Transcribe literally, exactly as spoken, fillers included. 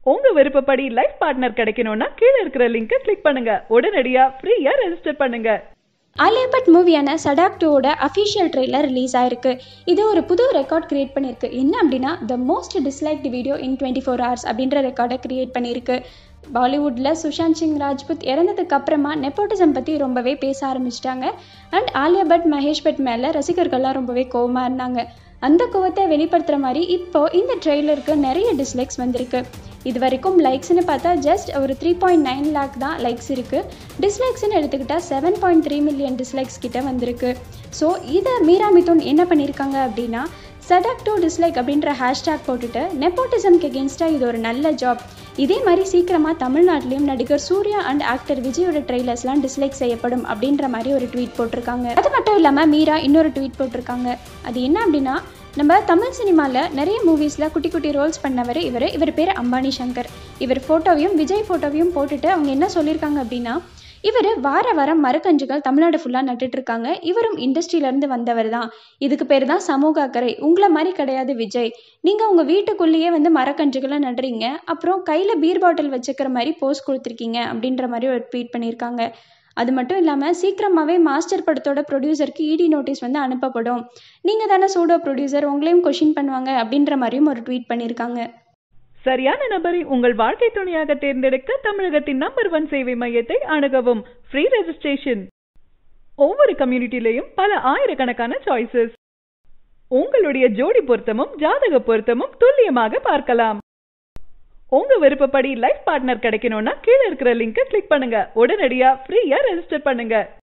உங்க விருப்பப்படி life partner கிடைக்கணும்னா கீழ இருக்கிற லிங்கை கிளிக் பண்ணுங்க. உடனடியா ஃப்ரீயா ரெஜிஸ்டர் பண்ணுங்க. ஆலியா பட் மூவியான சடாக் டூவோட அஃபிஷியல் ட்ரெய்லர் ரிலீஸ் ஆயிருக்கு. இது ஒரு புது ரெக்கார்ட் கிரியேட் பண்ணியிருக்கு. என்ன அப்படின்னா the most disliked video in twenty four hours அப்படின்ற ரெக்கார்டை கிரியேட் பண்ணியிருக்கு. பாலிவுட்டில் சுஷாந்த் சிங் ராஜ்புத் இறந்ததுக்கு அப்புறமா நெப்போட்டிசம் பற்றி ரொம்பவே பேச ஆரம்பிச்சிட்டாங்க. அண்ட் ஆலியா பட் மகேஷ் பட் மேலே ரசிகர்கள்லாம் ரொம்பவே கோவமாக இருந்தாங்க. அந்த கோவத்தை வெளிப்படுத்துகிற மாதிரி இப்போது இந்த ட்ரெய்லருக்கு நிறைய டிஸ்லைக்ஸ் வந்திருக்கு. இது வரைக்கும் லைக்ஸ்னு பார்த்தா ஜஸ்ட் ஒரு த்ரீ பாயிண்ட் நைன் லேக் தான் லைக்ஸ் இருக்குது. டிஸ்லைக்ஸ்ன்னு எடுத்துக்கிட்டால் seven point three million dislikes கிட்ட வந்திருக்கு. ஸோ இதை மீரா மிதுன் என்ன பண்ணியிருக்காங்க அப்படின்னா சடாக் டூ டிஸ்லைக் அப்படின்ற ஹேஷ்டேக் போட்டுட்டு நெப்போட்டிசம்க்கு எகென்ஸ்டாக இது ஒரு நல்ல ஜாப், இதே மாதிரி சீக்கிரமாக தமிழ்நாட்டிலையும் நடிகர் சூர்யா அண்ட் ஆக்டர் விஜயோட ட்ரெய்லர்ஸ்லாம் டிஸ்லைக் செய்யப்படும் அப்படின்ற மாதிரி ஒரு ட்வீட் போட்டிருக்காங்க. அது மட்டும் இல்லாமல் மீரா இன்னொரு ட்வீட் போட்டிருக்காங்க. அது என்ன அப்படின்னா நம்ம தமிழ் சினிமாவில் நிறைய மூவிஸில் குட்டி குட்டி ரோல்ஸ் பண்ணவர் இவர் இவர் பேர் அம்பானி சங்கர். இவர் ஃபோட்டோவையும் விஜய் ஃபோட்டோவையும் போட்டுட்டு அவங்க என்ன சொல்லியிருக்காங்க அப்படின்னா இவர் வார வாரம் மரக்கன்றுகள் தமிழ்நாடு ஃபுல்லாக நட்டுட்ருக்காங்க. இவரும் இண்டஸ்ட்ரியிலேருந்து வந்தவர் தான். இதுக்கு பேர் தான் சமூக அக்கறை. உங்களை மாதிரி கிடையாது விஜய். நீங்கள் உங்கள் வீட்டுக்குள்ளேயே வந்து மரக்கன்றுகளை நடுறீங்க, அப்புறம் கையில் பீர் பாட்டில் வச்சுக்கிற மாதிரி போஸ்ட் கொடுத்துருக்கீங்க அப்படின்ற மாதிரி ஒரு ட்வீட் பண்ணியிருக்காங்க. அது மட்டும் இல்லாமல் சீக்கிரமாகவே மாஸ்டர் படத்தோட ப்ரொடியூசருக்கு இடி நோட்டீஸ் வந்து அனுப்பப்படும், நீங்கள் தானே சூடோ ப்ரொடியூசர், உங்களையும் கொஷின் பண்ணுவாங்க அப்படின்ற மாதிரியும் ஒரு ட்வீட் பண்ணியிருக்காங்க. சரியான நபரை உங்கள் வாழ்க்கை துணையாக தேர்ந்தெடுக்க தமிழகத்தின் நம்பர் ஒன் சேவை மையத்தை அணுகவும். Free registration. ஒவ்வொரு கம்யூனிட்டிலையும் பல ஆயிரக்கணக்கான சாய்ஸஸ். உங்களுடைய ஜோடி பொருத்தமும் ஜாதக பொருத்தமும் துல்லியமாக பார்க்கலாம். உங்க விருப்பப்படி லைஃப் பார்ட்னர் கிடைக்கணும்னா கீழ இருக்கிற லிங்கை கிளிக் பண்ணுங்க. உடனடியா ஃப்ரீயா ரெஜிஸ்டர் பண்ணுங்க.